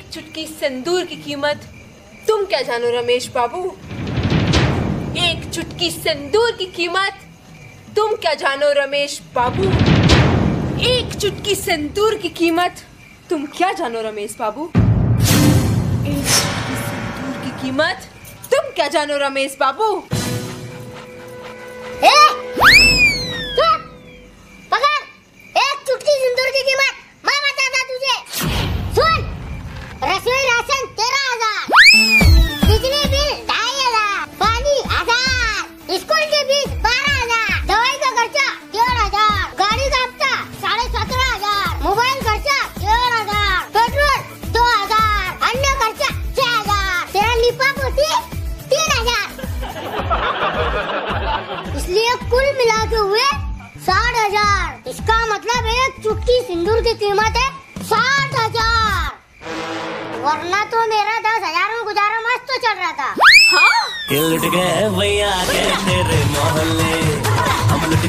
चुटकी सिंदूर की कीमत तुम क्या जानो रमेश बाबू? एक चुटकी सिंदूर की कीमत तुम क्या जानो रमेश बाबू? एक चुटकी सिंदूर की कीमत तुम क्या जानो रमेश बाबू? एक चुटकी सिंदूर की कीमत तुम क्या जानो रमेश बाबू? पकड़, एक चुटकी सिंदूर की कीमत मैं बताता तुझे। सुन, रसोई राशन 13,000, बिजली बिल 2,500, पानी 1,000, स्कूल की फीस 12,000, दवाई का खर्चा 1,500, गाड़ी का हफ्ता 17,500, मोबाइल खर्चा 1,500, पेट्रोल 2,000, अन्य खर्चा 6,000, तेरा लिपापोती 3,000। इसलिए कुल मिला के हुए 60,000। इसका मतलब एक चुटकी सिंदूर की कीमत है 60,000। वरना तो मेरा 10,000 में गुजारा मस्त तो चल रहा था। हाँ? लुट गए भैया के तेरे मोहल्ले, हम लुट